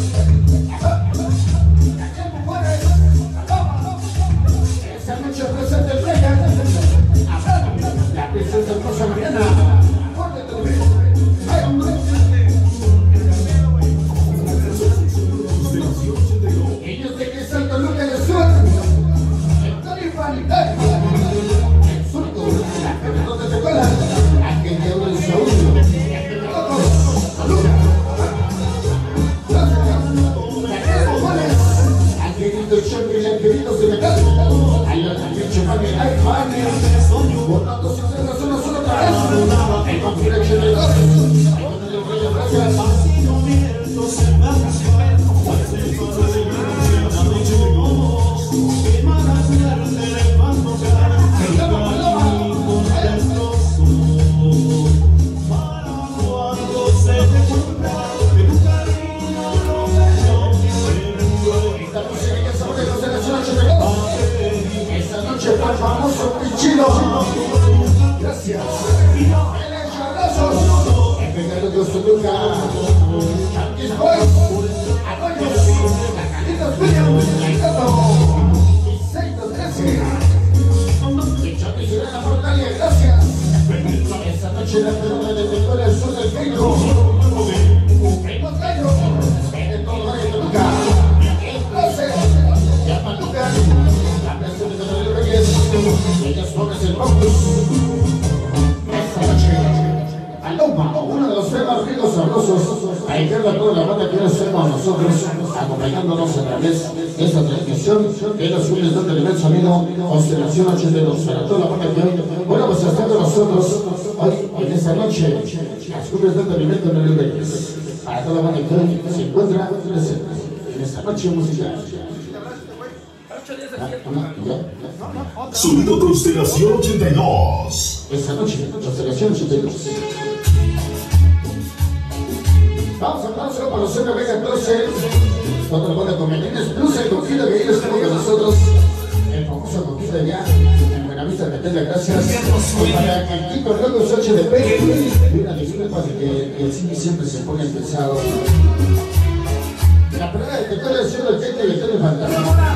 Esa noche presente el rey, la princesa hermosa Mariana, fuerte de otro nivel. Ellos de que Santo Lucas del Sur, el Tony Fanitario, el surco, la Fernando de Tecola, aquel que habla el Saúl, aquel de locos, Toluca, aquel Mojones, aquelito Choque y aquelito Senegal, hay la también Chupami, hay Fanny, votando sin ser razón, solo otra vez, el vampiro 82, hay con el rey de gracias. Esta noche fue el famoso Pichino. Gracias. El Enchadazos. El pecado de Ostoluca. Yankees Boys. Arroyos. La Calitos Williams. Laitato. Y 613. Y Choque y la Portalia. Gracias. Esta noche la pelota de Tecola al sur del Feito. Primo Gallo. En el Toluca de Toluca. El 12. Yamaluca. La presión de los Reyes. Ellos ponen el focus. Esta noche. Paloma, uno de los temas ricos sabrosos. Ahí queda toda la banda que nos hacemos nosotros, acompañándonos a través de esta transmisión de los fines de nivel sonido, Constelación 82. Para toda la banda que hoy, bueno, pues está con nosotros hoy en esta noche, las cumbres de nivel con el Reyes. Para toda la banda que hoy se encuentra presente en esta noche musical. Sonido Constelación 82. Esta noche, Constelación 82. Vamos a aplauso para los MB 12. Toda la banda con Menines Plus, el Conquista que ellos estuvo con nosotros. El famoso Conquista ya en Buenavista de Tela, gracias. Para que el Kiko luego es HDP. Y una disculpa de que el cine siempre se pone pesado. La prueba de que todo el cielo, el Tete y el Tele Fantasma.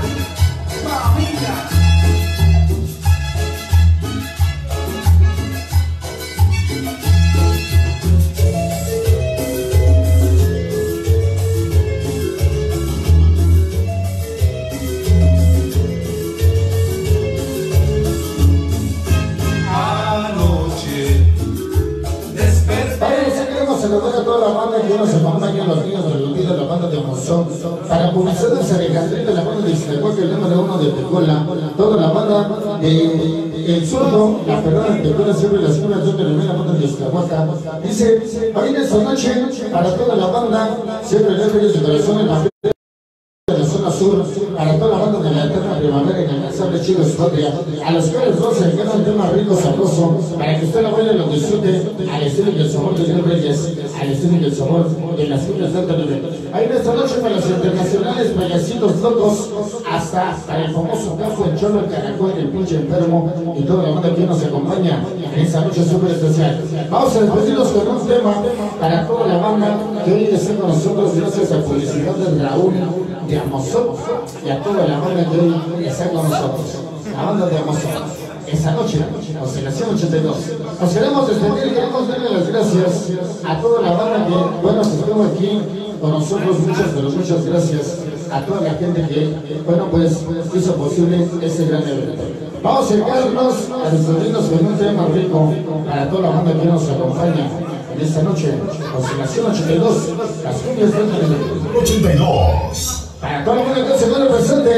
Saludar a toda la banda que nos acompaña, los niños de los días de la banda de Monzón, para publicidad de San Alejandrino, la banda de Iztacuaca, el número 1 de Tecola, toda la banda de El Surdo, la Ferrada de Tecola, siempre las cumbres de la banda de Iztacuaca. Dice, hoy en esta noche, para toda la banda, siempre le doy de corazón en la de la zona sur, para toda la banda de la eterna primavera y la incansable Chicos Patria, a los cuales 12 que un tema rico, sabroso, para que usted la baile y lo disfrute, al estilo y el sabor de Dios Reyes, al estilo y el sabor de las cumbres de alto nivel. Ahí en esta noche para los internacionales payasitos locos, hasta para el famoso Cafo, el Cholo, el Caracol, el pinche enfermo y toda la banda que nos acompaña en esta noche súper especial. Vamos a despedirnos con un tema para toda la banda que hoy está con nosotros gracias a publicidad de Raúl de Amazon y a toda la banda que hoy está con nosotros, la banda de Amazon. Esta noche, Constelación 82. Nos queremos despedir y queremos darle las gracias a toda la banda que, bueno, que estuvo aquí con nosotros. Muchas gracias a toda la gente que, bueno, pues hizo posible este gran evento. Vamos a llegarnos a despedirnos con un tema rico para toda la banda que nos acompaña en esta noche, Constelación 82, las cumbias del 82. Para toda la banda que se encuentra presente.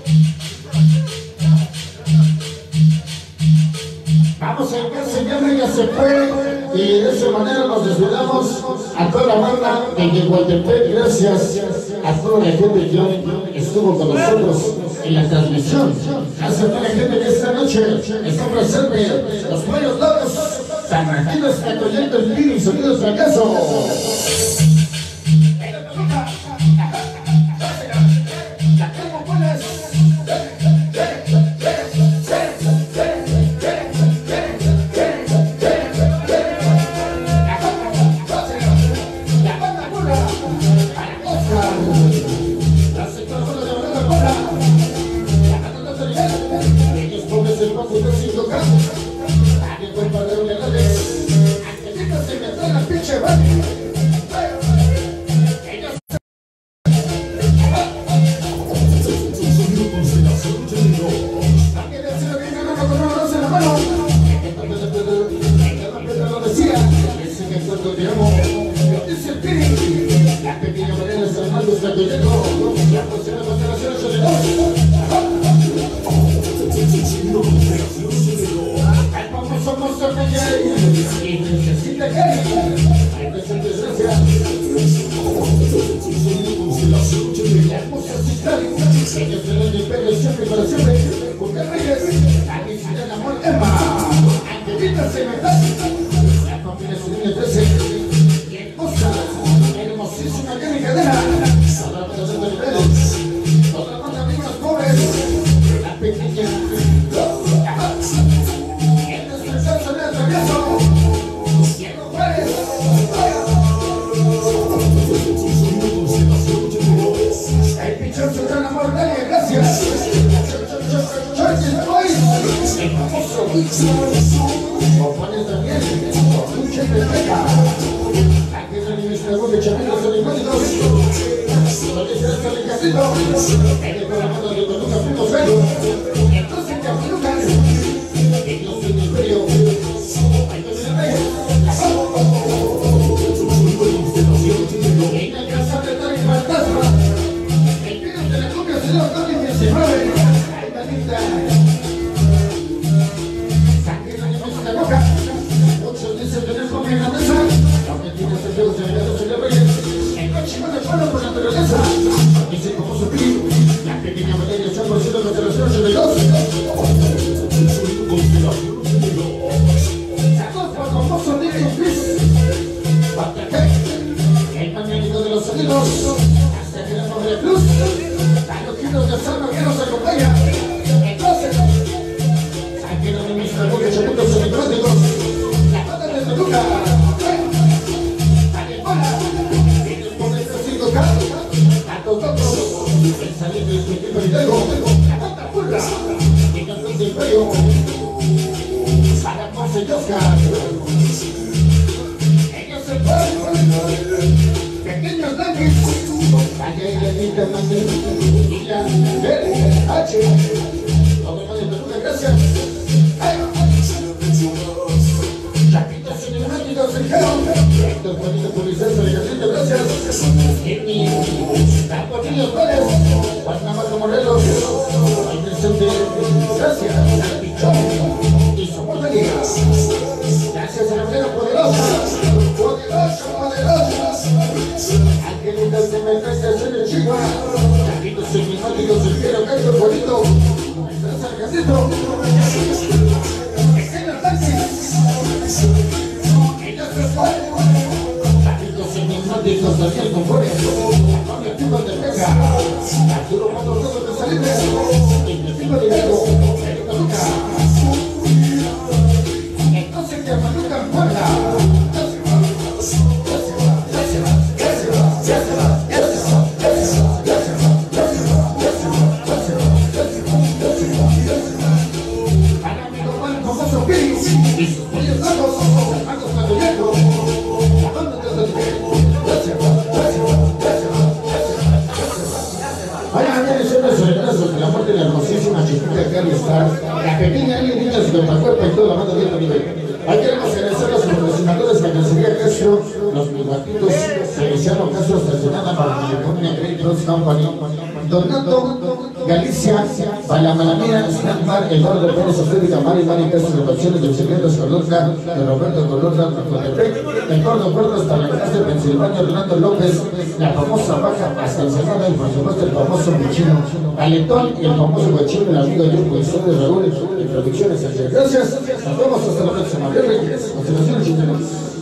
Vamos a enseñarle y se fue y de esa manera nos despedamos a toda la banda de Yehualtepec. Gracias a toda la gente que estuvo con nosotros en la transmisión. Gracias a toda la gente que esta noche está presente. Los Pollos Locos, San Martín, Escatoyento, el Piri, Sonidos Fracaso. Los Milvatitos, Feliciano Castro, estacionada para California Great Cross Company. Donato, Galicia, Balamalamía, Snackbar, Eduardo Pérez, Ostérica, Mari Casas, Refacciones de Secretos, Colosca, de Roberto Colosca, Cotepec, el Gordo Puerto hasta la casa de Pensilvania, Orlando López, la famosa Baja hasta Ensenada y por supuesto el famoso Michino, Aletón y el famoso Guachino, el amigo Yurko, de Raúl y Producciones. Gracias, nos vemos hasta la próxima. Constelaciones y